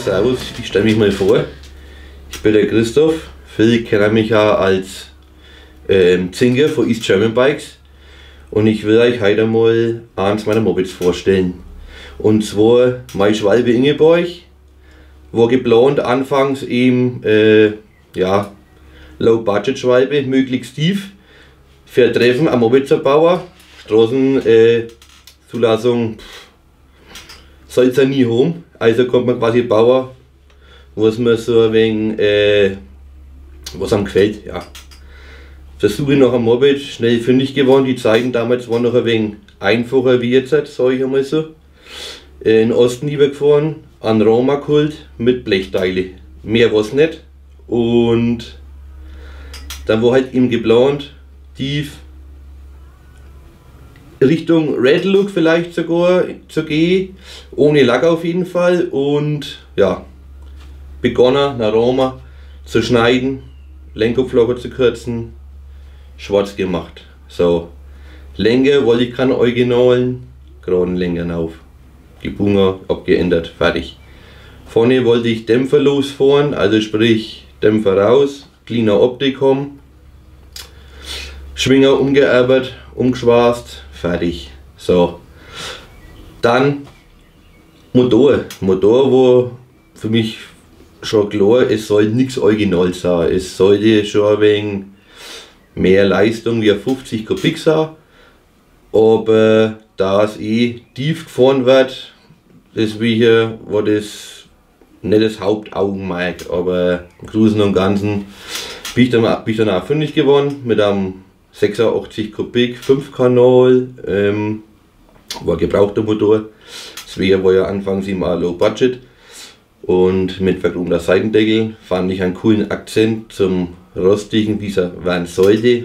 servus, ich stelle mich mal vor. Ich bin der Christoph. Viele kennen mich ja als Zinker von East German Bikes. Und ich will euch heute mal eins meiner Mopeds vorstellen. Und zwar mein Schwalbe Ingeborg. War geplant anfangs eben ja, Low-Budget-Schwalbe, möglichst tief. Für Treffen am Moped zu bauen. Straßenzulassung soll es ja nie haben. Also kommt man quasi bauen, was mir so ein wenig, was einem gefällt. Ja. Versuche nach einem Moped, schnell fündig geworden. Die Zeiten damals waren noch ein wenig einfacher wie jetzt, sage ich einmal so. In den Osten lieber gefahren, an Roma geholt mit Blechteile. Mehr war es nicht. Und dann war halt eben geplant, tief Richtung Red Look vielleicht sogar zu gehen, ohne Lack auf jeden Fall. Und ja, begonnen nach Roma zu schneiden, Lenkkopflocher zu kürzen, schwarz gemacht. So, Länge wollte ich keine originalen, geraden Längen auf. Die Bunga abgeändert, fertig. Vorne wollte ich Dämpfer losfahren, also sprich Dämpfer raus, cleaner Optik haben, Schwinger umgearbeitet, umgeschwarzt, fertig. So, dann Motor. Motor war für mich schon klar, es soll nichts Original sein. Es sollte schon ein wenig mehr Leistung wie 50 Kubik sein. Aber da es tief gefahren wird, deswegen war das nicht das Hauptaugenmerk. Aber im Großen und Ganzen bin ich dann auch fündig geworden mit einem 86 Kubik 5 Kanal, war gebrauchter Motor. Deswegen war ja anfangs immer Low Budget. Und mit verchromter Seitendeckel fand ich einen coolen Akzent zum rostigen, wie er werden sollte.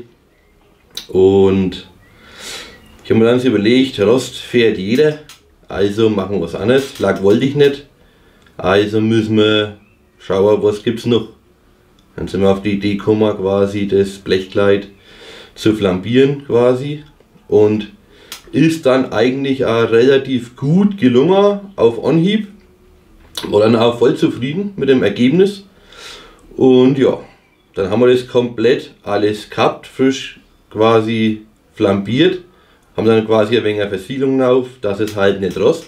Und ich habe mir dann so überlegt, Rost fährt jeder, also machen wir was anderes. Lack wollte ich nicht, also müssen wir schauen, was gibt es noch. Dann sind wir auf die Idee gekommen, quasi das Blechkleid zu flambieren quasi. Und ist dann eigentlich auch relativ gut gelungen auf Anhieb. War dann auch voll zufrieden mit dem Ergebnis. Und ja, dann haben wir das komplett alles gehabt, frisch quasi flambiert. Haben dann quasi ein wenig eine Versiegelung auf, dass es halt nicht rost.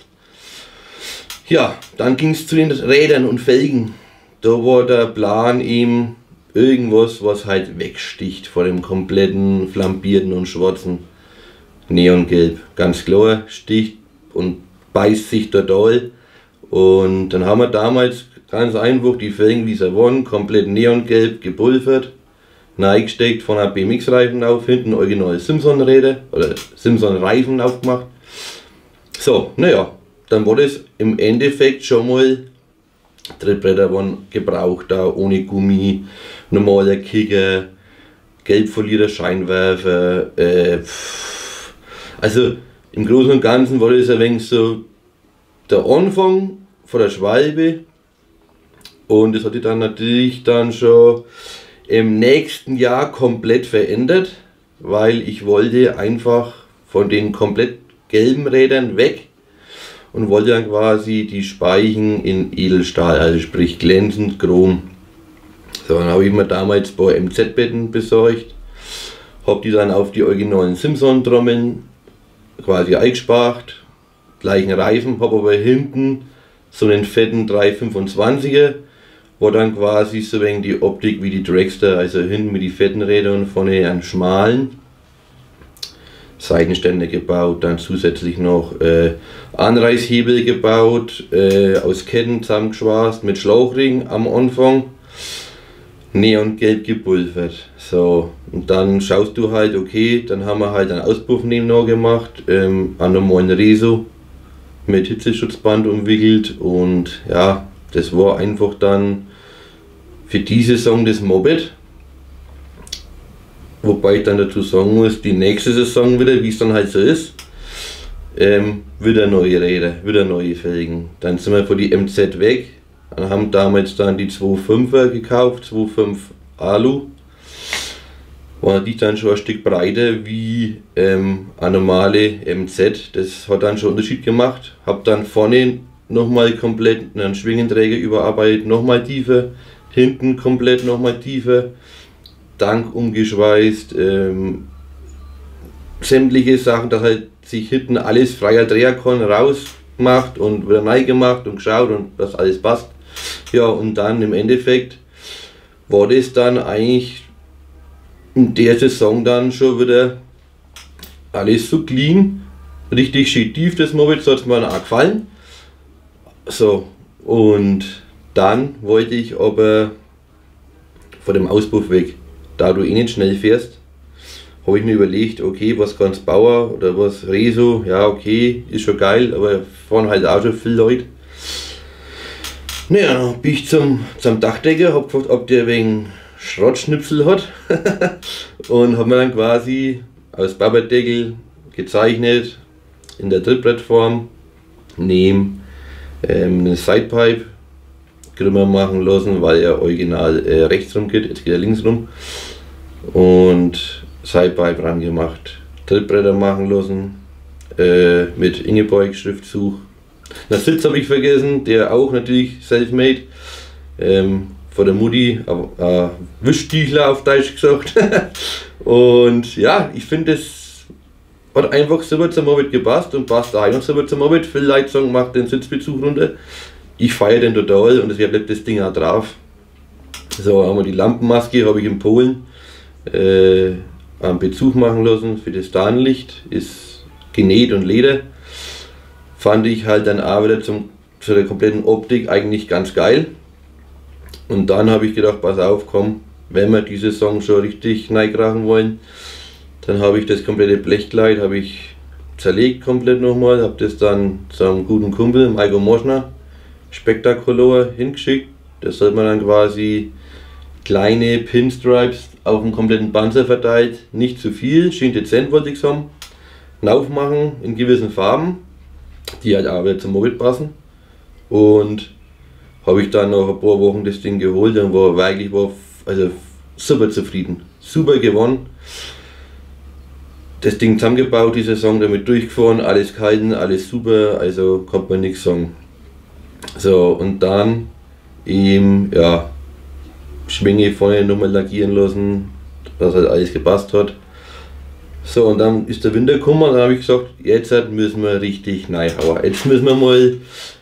Ja, dann ging es zu den Rädern und Felgen. Da war der Plan eben irgendwas, was halt wegsticht vor dem kompletten flambierten und schwarzen Neongelb. Ganz klar, sticht und beißt sich total. Und dann haben wir damals ganz einfach die Felgen, wie sie waren, komplett neongelb gepulvert, reingesteckt, von einer BMX-Reifen auf, hinten original Simpson-Räder oder Simpson-Reifen aufgemacht. So, naja, dann war das im Endeffekt schon mal, Trittbretter waren gebraucht, da ohne Gummi, normaler Kicker, gelbfolierter Scheinwerfer, also im Großen und Ganzen war das ein wenig so der Anfang von der Schwalbe. Und das hat sich dann natürlich dann schon im nächsten Jahr komplett verändert, weil ich wollte einfach von den komplett gelben Rädern weg und wollte dann quasi die Speichen in Edelstahl, also sprich glänzend Chrom. So, dann habe ich mir damals ein paar MZ-Betten besorgt, habe die dann auf die originalen Simpson-Trommeln quasi eingespart, gleichen Reifen, habe aber hinten so einen fetten 325er, war dann quasi so wenig die Optik wie die Dragster, also hinten mit die fetten Rädern und vorne einen schmalen. Seitenständer gebaut, dann zusätzlich noch Anreißhebel gebaut, aus Ketten zusammengeschweißt mit Schlauchring am Anfang, neongelb gepulvert. So, und dann schaust du halt, okay, dann haben wir halt einen Auspuff nebenan gemacht, an normalen Reso mit Hitzeschutzband umwickelt. Und ja, das war einfach dann für die Saison das Moped. Wobei ich dann dazu sagen muss, die nächste Saison wieder, wie es dann halt so ist, wieder neue Räder, wieder neue Felgen. Dann sind wir von die MZ weg, und haben damals dann die 2.5er gekauft, 2.5 Alu. War natürlich dann schon ein Stück breiter wie eine normale MZ. Das hat dann schon einen Unterschied gemacht. Habe dann vorne nochmal komplett einen Schwingenträger überarbeitet, nochmal tiefer, hinten komplett nochmal tiefer, Dank umgeschweißt, sämtliche Sachen, dass halt sich hinten alles freier Dreherkorn rausmacht und wieder neu gemacht und geschaut und dass alles passt. Ja, und dann im Endeffekt war das dann eigentlich in der Saison dann schon wieder alles so clean, richtig schön tief, das Moped, so hat es mir auch gefallen. So, und dann wollte ich aber vor dem Auspuff weg, da du eh nicht schnell fährst, habe ich mir überlegt, okay, was kannst Bauer oder was Reso, ja okay, ist schon geil, aber fahren halt auch schon viele Leute. Naja, dann bin ich zum Dachdecker, habe gefragt, ob der wegen Schrottschnipsel hat und habe mir dann quasi aus Babberdeckel gezeichnet in der Trittbrettform neben eine Sidepipe Grimmer machen lassen, weil er original rechts rum geht, jetzt geht er links rum, und Sidepipe ran gemacht, Trittbretter machen lassen mit Ingeborg Schriftzug. Den Sitz habe ich vergessen, der auch natürlich self-made, von der Mutti, Wischstichler auf Deutsch gesagt. Und ja, ich finde, es hat einfach super zum Moped gepasst und passt auch noch super zum Moped. Viele Leute sagen, macht den Sitzbezug runter. Ich feiere den total und deswegen bleibt das Ding auch drauf. So, haben wir die Lampenmaske, habe ich in Polen einen Bezug machen lassen für das Tarnlicht. Ist genäht und Leder. Fand ich halt dann auch wieder zu der kompletten Optik eigentlich ganz geil. Und dann habe ich gedacht, pass auf, komm, wenn wir diese Saison schon richtig reinkrachen wollen, dann habe ich das komplette Blechkleid habe ich zerlegt komplett nochmal, habe das dann zu einem guten Kumpel, Maiko Moschner, spektakulär hingeschickt. Das hat man dann quasi kleine Pinstripes auf dem kompletten Panzer verteilt, nicht zu viel, schön dezent wollte ich sagen, aufmachen in gewissen Farben, die halt auch wieder zum Moped passen. Und habe ich dann nach ein paar Wochen das Ding geholt und also super zufrieden, super gewonnen. Das Ding zusammengebaut, die Saison damit durchgefahren, alles gehalten, alles super, also konnte man nichts sagen. So, und dann eben, ja, Schwinge vorne nochmal lackieren lassen, dass halt alles gepasst hat. So, und dann ist der Winter gekommen und dann habe ich gesagt, jetzt müssen wir richtig reinhauen. Jetzt müssen wir mal,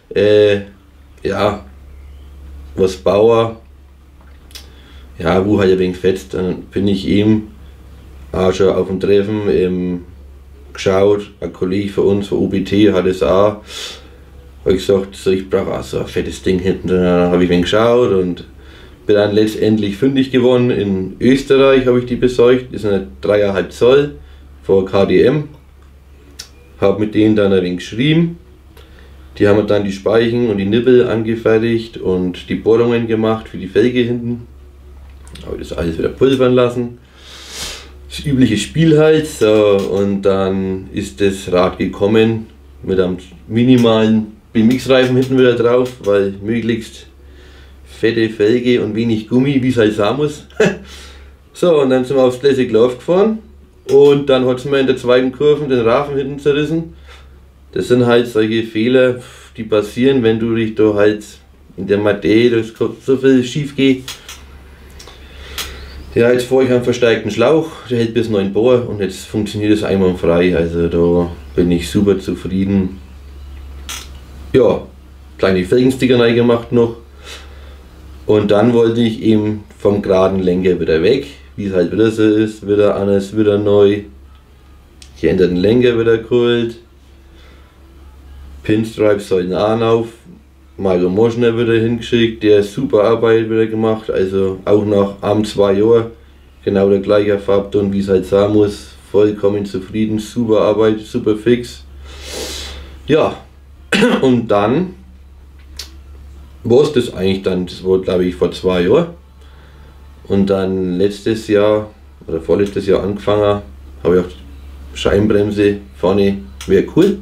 ja, was bauen, ja, wo halt ein wenig fetzt. Dann bin ich eben auch schon auf dem Treffen geschaut, ein Kollege von uns, von OBT, hat es auch, habe ich gesagt, so, ich brauche auch so ein fettes Ding hinten. Dann habe ich ein wenig geschaut und bin dann letztendlich fündig geworden. In Österreich habe ich die besorgt, das ist eine 3,5 Zoll von KDM, habe mit denen dann ein wenig geschrieben. Die haben dann die Speichen und die Nippel angefertigt und die Bohrungen gemacht für die Felge hinten. Habe das alles wieder pulvern lassen. Das übliche Spiel halt. So, und dann ist das Rad gekommen mit einem minimalen BMX-Reifen hinten wieder drauf, weil möglichst fette Felge und wenig Gummi, wie es halt sein muss. So, und dann sind wir aufs Classic Love gefahren und dann hat es mir in der zweiten Kurve den Rahmen hinten zerrissen. Das sind halt solche Fehler, die passieren, wenn du dich da halt in der Materie, das kann so viel schief geht. Ja, jetzt fahre ich einen versteigten Schlauch, der hält bis 9 Bar und jetzt funktioniert es einwandfrei, also da bin ich super zufrieden. Ja, kleine Felgensticker rein gemacht noch und dann wollte ich eben vom geraden Lenker wieder weg, wie es halt wieder so ist, wieder anders, wieder neu, geänderten Lenker wieder geholt. Pinstripes sollten auch auf, Maiko Moschner wieder hingeschickt, der super Arbeit wieder gemacht, also auch nach 2 Jahren genau der gleiche Farbton, wie es halt sein muss, vollkommen zufrieden, super Arbeit, super fix. Ja, und dann war es das eigentlich dann, das war glaube ich vor 2 Jahren und dann letztes Jahr oder vorletztes Jahr angefangen, habe ich auch Scheibenbremse vorne, wäre cool.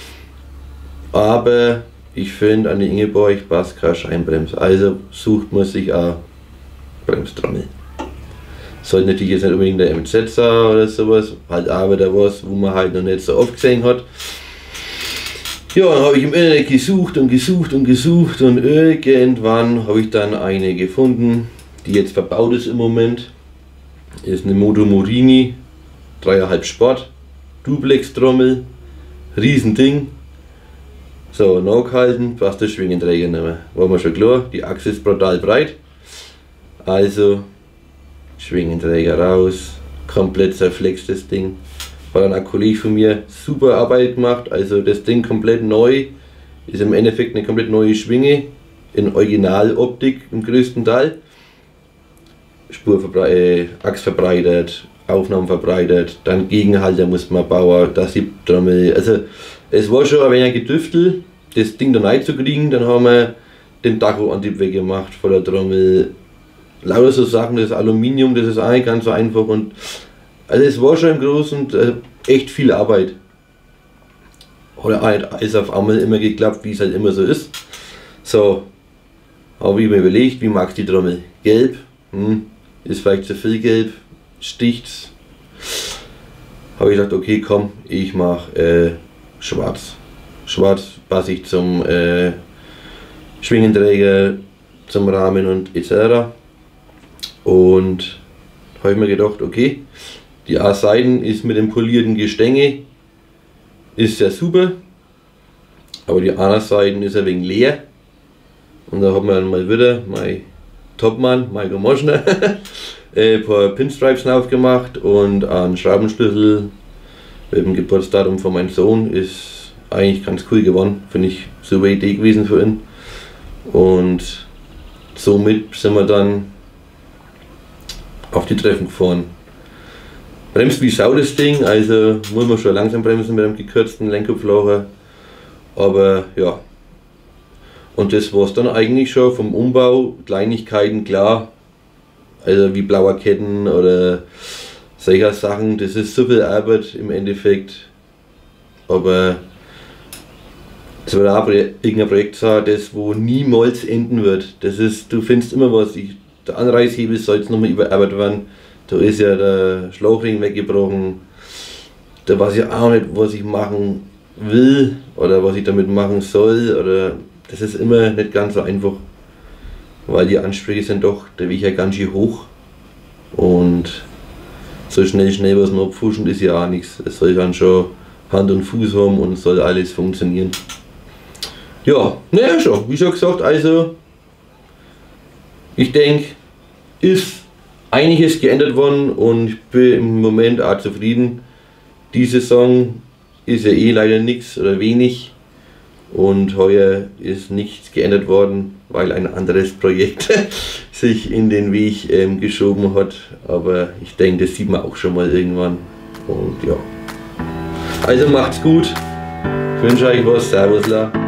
Aber ich finde, an die Ingeborg passt keine Scheinbremse. Also sucht man sich auch Bremstrommel. Sollte natürlich jetzt nicht unbedingt der MZ sein oder sowas, halt auch wieder was, wo man halt noch nicht so oft gesehen hat. Ja, dann habe ich im Internet gesucht und gesucht und gesucht und irgendwann habe ich dann eine gefunden, die jetzt verbaut ist im Moment. Ist eine Moto Morini 3,5 Sport, Duplex Trommel, Riesending. So, nachgehalten, passt der Schwingenträger nicht mehr. War mir schon klar, die Achse ist brutal breit. Also Schwingenträger raus, komplett zerflext das Ding. Hat dann ein Kollege von mir super Arbeit gemacht, also das Ding komplett neu, ist im Endeffekt eine komplett neue Schwinge in Originaloptik im größten Teil. Achs verbreitert, Aufnahmen verbreitert, dann Gegenhalter muss man bauen, das Siebtrommel, also es war schon ein wenig gedüftelt, das Ding da rein zu kriegen, dann haben wir den Tacho-Antrieb weggemacht von der Trommel, lauter so Sachen, das Aluminium, das ist auch nicht ganz so einfach und also es war schon im Großen und echt viel Arbeit. Hat auch nicht alles auf einmal immer geklappt, wie es halt immer so ist. So, habe ich mir überlegt, wie magst du die Trommel? Gelb? Ist vielleicht zu viel gelb, sticht's. Habe ich gedacht, okay komm, ich mache schwarz. Schwarz passe ich zum Schwingenträger, zum Rahmen und etc. Und habe ich mir gedacht, okay, die A-Seiten ist mit dem polierten Gestänge, ist ja super, aber die anderen Seiten ist ein wenig leer. Und da haben wir dann mal wieder mein Topmann, Michael Moschner, ein paar Pinstripes drauf gemacht und einen Schraubenschlüssel mit dem Geburtsdatum von meinem Sohn. Ist eigentlich ganz cool geworden, finde ich super Idee gewesen für ihn. Und somit sind wir dann auf die Treffen gefahren. Bremst wie Sau das Ding, also muss man schon langsam bremsen mit einem gekürzten Lenkkopflager. Aber ja. Und das war es dann eigentlich schon vom Umbau, Kleinigkeiten klar. Also wie blaue Ketten oder solche Sachen, das ist so viel Arbeit im Endeffekt. Aber es wird auch irgendein Projekt sein, das wo niemals enden wird. Das ist, du findest immer was. Der Anreißhebel soll jetzt nochmal überarbeitet werden. Da ist ja der Schlauchring weggebrochen. Da weiß ich auch nicht, was ich machen will oder was ich damit machen soll. Oder das ist immer nicht ganz so einfach, weil die Ansprüche sind doch, der Weg ja ganz schön hoch. Und so schnell was noch abfuschen ist ja auch nichts. Es soll dann schon Hand und Fuß haben und soll alles funktionieren. Ja, naja schon, wie schon gesagt, also ich denke, ist einiges geändert worden und ich bin im Moment auch zufrieden. Die Saison ist ja eh leider nichts oder wenig und heuer ist nichts geändert worden, weil ein anderes Projekt sich in den Weg geschoben hat. Aber ich denke, das sieht man auch schon mal irgendwann. Und ja, also macht's gut. Ich wünsche euch was. Servus.